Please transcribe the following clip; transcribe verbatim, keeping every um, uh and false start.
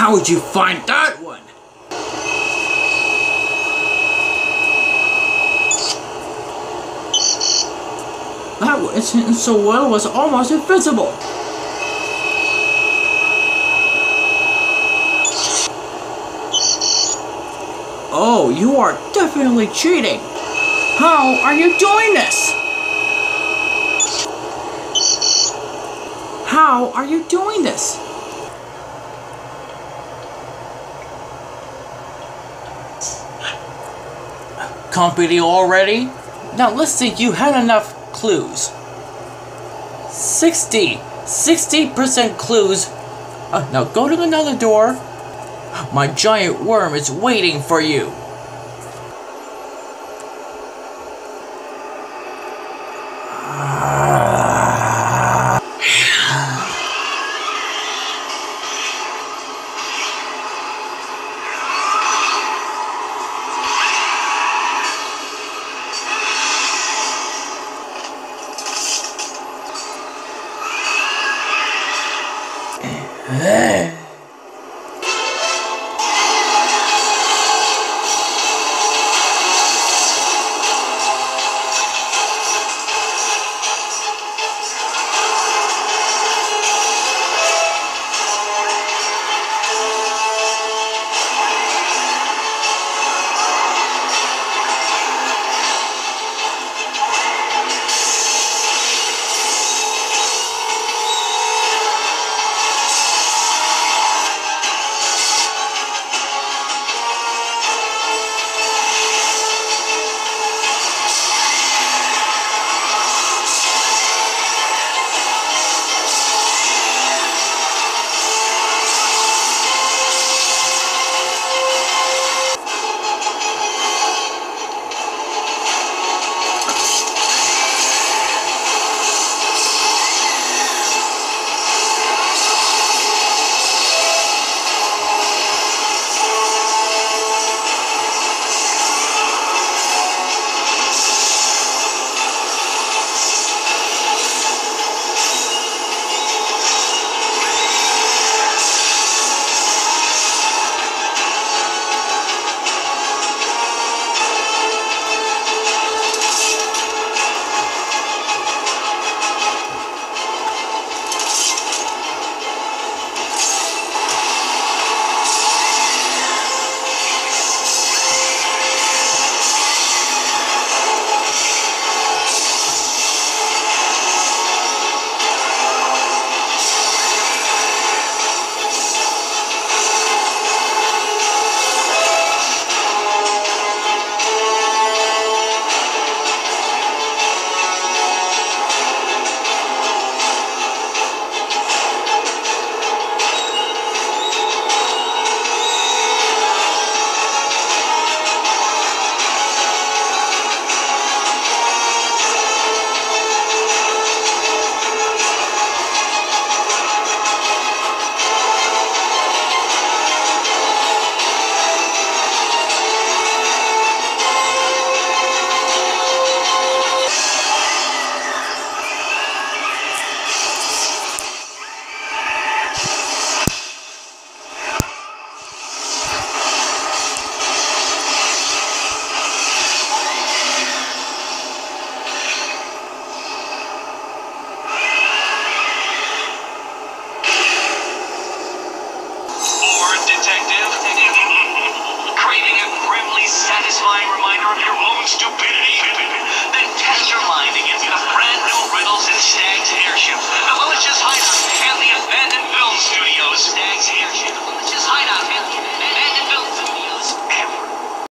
How would you find that one? That was hidden so well it was almost invisible. Oh, you are definitely cheating. How are you doing this? How are you doing this? Company already? Now let's see, you had enough clues. sixty. sixty percent clues. Uh, now go to another door. My giant worm is waiting for you. satisfying reminder of your own stupidity? Then test your mind against the brand new riddles in Stag's airship. Now let's just hide out.